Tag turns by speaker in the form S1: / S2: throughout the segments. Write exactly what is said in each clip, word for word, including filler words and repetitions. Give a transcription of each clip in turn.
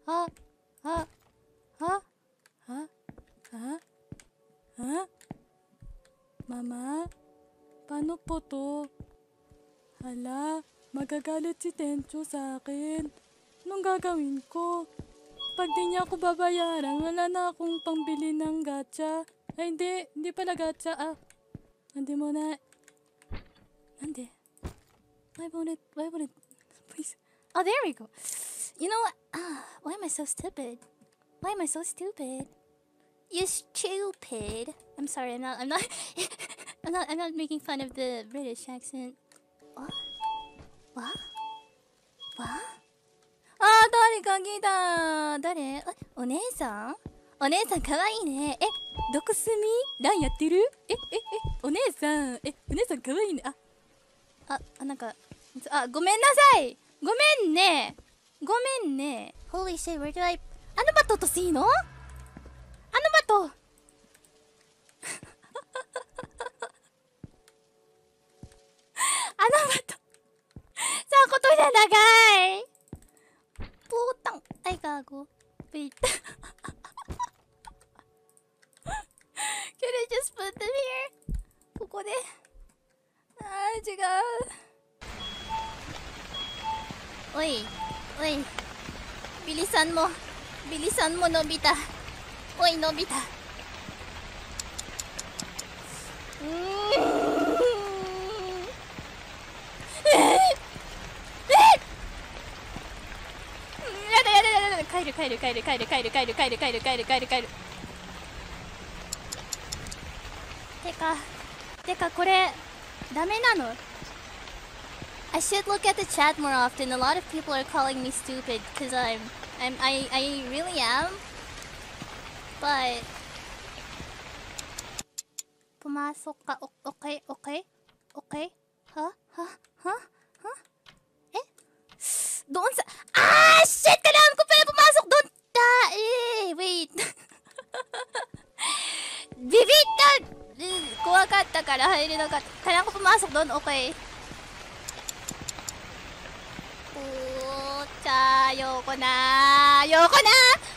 S1: Ha? Ha? Ha? Ha? Ha? Ha? Mama? Paano po to? Hala, magagalit si Tencho sa akin. Anong gagawin ko? Pag di niya ako babayaran, wala na akong pangbili ng gacha. Ay, hindi. Hindi pala gacha. Ah, hindi mo na. Nande? Why won't it? Why won't it? Please. Oh, there we go. You know what? Ah, why am I so stupid? Why am I so stupid? You stupid. I'm sorry. I'm not. I'm not. I'm not. I'm not making fun of the British accent. What? What? What? あー、誰か来た。誰？あ、お姉さん？お姉さんかわいいね。え、どこ住み？ランやってる？え、え、え、お姉さん。え、お姉さんかわいいね。あ、あ、あ、なんか、あ、ごめんなさい。ごめんね。ごめんね。Holy shit, where do I... あのバト落としていいの？あのバト。あのバト。さあ、ことじゃ長い。Putang. Ay, gago. Wait. Can I just put them here? ここで。あー、違う。おい、おい。ビリさんも、ビリさんも伸びた。おい、伸びた。うーん。えー、やだやだやだやだ。帰る帰る帰る帰る帰る帰る帰る帰る帰る帰る帰る。てかてかこれダメなの？ I should look at the chat more often. A lot of people are calling me stupid because I'm I'm I I really am. But pumasok ka. Okay, okay, okay. Huh? Huh? Huh? Huh? Eh? Doon sa... Ah! Shit! Kailangan ko pala pumasok doon! Ah, eh, wait. Bibit na! Kuha ka ata ka na. Hindi na ka. Kailangan ko pumasok doon. Okay. Pucha. Ayoko na. Ayoko na!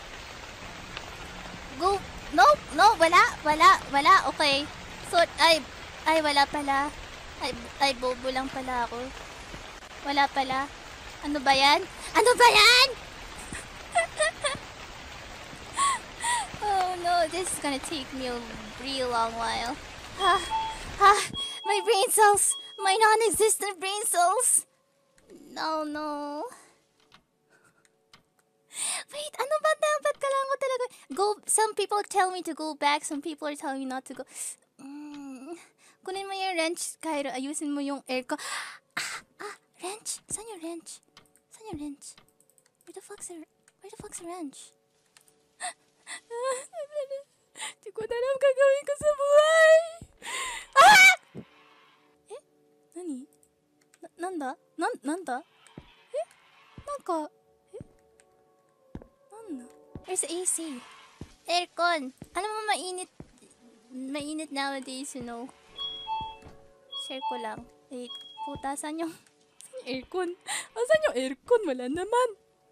S1: Go. No. No. Wala. Wala. Wala. Okay. So, ay. Ay, wala pala. Ay, ay bobo lang pala ako. Wala pala. Ano ba yan? Ano ba yan? Oh no, this is gonna take me a real long while. Ah, ah, my brain cells! My non-existent brain cells! No, no. Wait, ano ba dapat kailangan ko talaga? Go, some people tell me to go back, some people are telling me not to go. Mm, kunin mo yung wrench, Cairo. Ayusin mo yung aircon. Ah, ah, wrench? Saan yung wrench? Saan yung wrench? Where the fuck's a, where the fuck's a wrench? Di ko na alam gagawin ko sa buhay. Ah! Eh? Nani? Na, nanda? Nan, nanda? Eh? Nanka? Eh? Nanda? Where's the A C? Aircon. Alam mo mainit. Mainit nowadays, you know. Share ko lang. Wait. Puta, saan yung aircon? Asan yung aircon? Wala naman.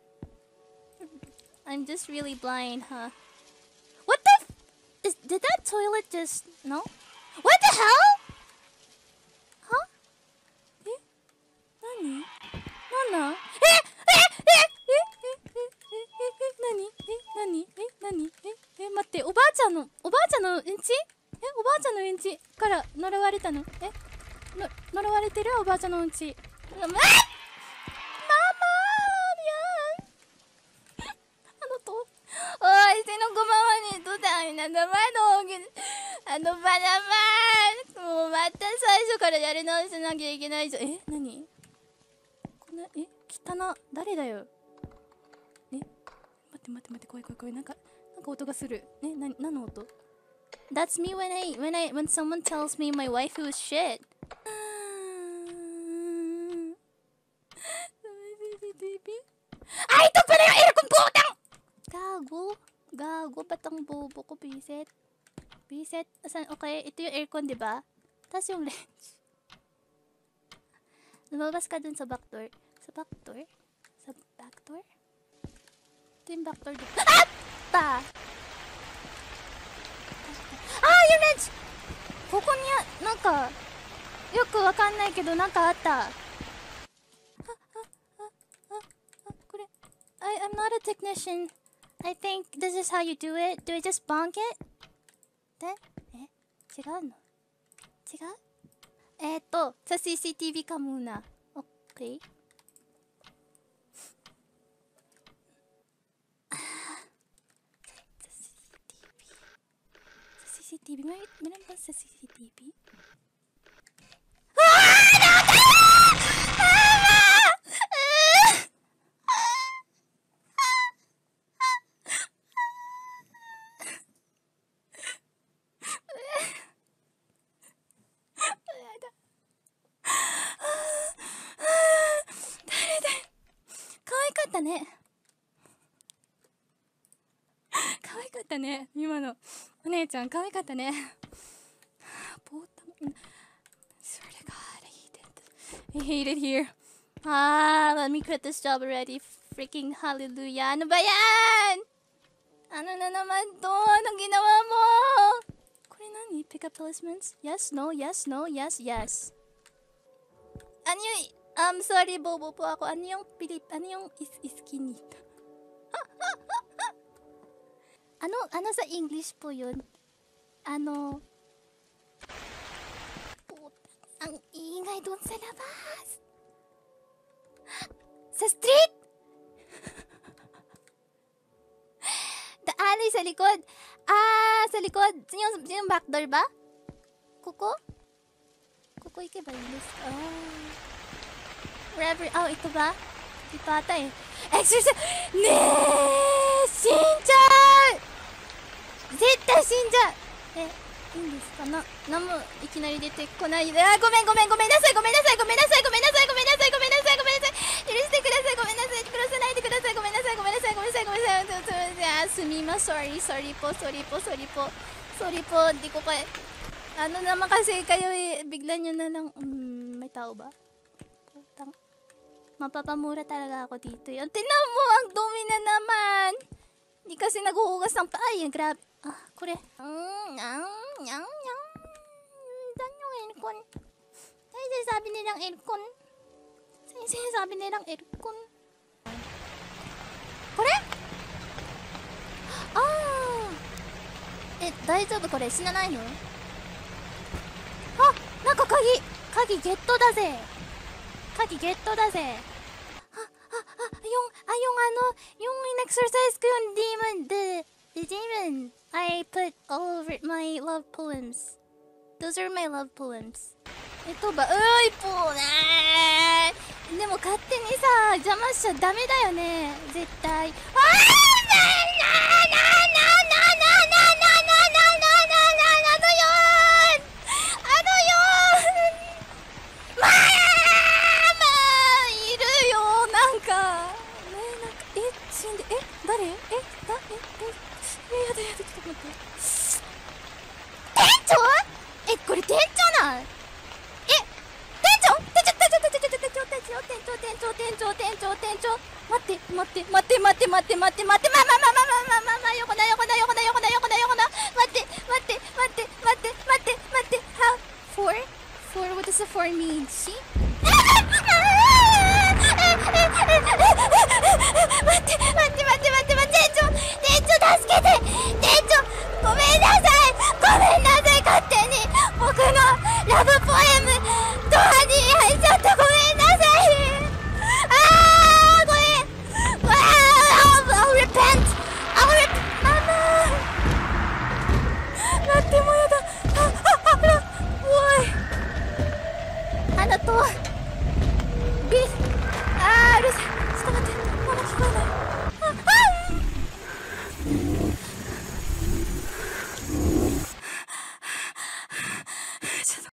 S1: I'm just really blind, huh? What the f- is, did that toilet just... No? What the hell? Huh? Eh? Nani? Nana? Eh! Eh! Eh! Eh! Eh! Eh! Nani? Eh? Nani? Eh? Nani? Eh? Eh? 待って、おばあちゃんの、おばあちゃんのうんち？え？おばあちゃんのうんちから呪われたの？え？の、呪われてるおばあちゃんのうんち。ママ！Oy, sino gumawa nito? Dahil na naman, oh. Ano ba naman? Kumata sa iso kara yari na isa nagiginay iso. Eh, nani? Kuna, eh, kita na, dare da yo? Eh, mate, mate, mate, koi, koi, koi. Nanka, nanka oto ga suru. Eh, nan, nan no oto? That's me when I, when I, when someone tells me my waifu is shit. Ay, ito pala yung aircon, putang! Gago. Gago. Ba't ang bobo ko, biset? Biset. Asan? Okay, ito yung aircon, diba? Tapos yung wrench. Lumabas ka dun sa back door. Sa back door? Sa back door? Ito
S2: yung back door dito. Ah! Pa! Ah! Yung wrench! ここになんかよくわかんないけどなんかあった。あ、あ、あ、あ、あ、これ I, I'm not a technician. I think this is how you do it. Do I just bonk it? でえ違うの違うえー、っと sa シーシーティーブイ ka muna. Okay. Sa シーシーティーブイ? May, meron ba sa シーシーティーブイ?ね可愛かったね今のお姉ちゃん可愛かったねボタン Swear to God I hate it I hate it here ah let me quit this job already freaking hallelujah ano ba yan ano na naman to anong ginawa moこれ何 pick up talismans yes no yes no yes yes ano yung Um, sorry, bobo po ako. Ano yung Pilip... Ano yung is iskinita? ano, ano sa English po yun? Ano... Puta, ang ingay doon sa labas! Sa street? The alley sa likod. Ah, sa likod. Yung, yung backdoor ba? Kuko? Kuko ike ba yun? Ah... Wherever, oh, ito ba? Ito ata eh. Exercise! ねえ死んじゃう絶対死んじゃうえ、いいんですかな何もいきなり出てこないで。あ、ごめんごめんごめんなさいごめんなさいごめんなさいごめんなさいごめんなさいごめんなさいごめんなさい許してくださいごめんなさい殺さないでくださいごめんなさいごめんなさいごめんなさいごめんなさいすみません sorry sorry po sorry po sorry po sorry po di ko pa ano naman kasi kayo eh bigla nyo na lang um, may tao ba? Putang mapapamura talaga ako dito yun. Tinan mo, ang dumi na naman. Hindi kasi naghuhugas ng paa. Ay, grabe. Ah, kore. Mm, nyang, nyang, nyang. Saan yung aircon? Saan yung sinasabi nilang aircon? Saan yung sinasabi nilang aircon? Kore? Ah! Eh, 大丈夫これ死なないの? Ah! なんか鍵鍵ゲットだぜ鍵ゲットだぜあ、あ、あ、yung, ah, yung ano, yung in-exercise ko yung demon, the, the demon, I put all over my love poems. Those are my love poems. Ito ba? Uy, po naーでも勝手にさ、邪魔しちゃダメだよね、絶対。あーなーなーなーなーなーなーなーなーなーなーなー誰えだえええやだやだちょっと待って店長えこれ店長なんえ店長店長店長店長店長店長店長店長店長店長店長待って待って待って待って待って待って待ってまあまあまあまあまあまあまあ横だ横だ横だ横だ横だ横だ待って待って待って待って待って待って how four four what does the four mean see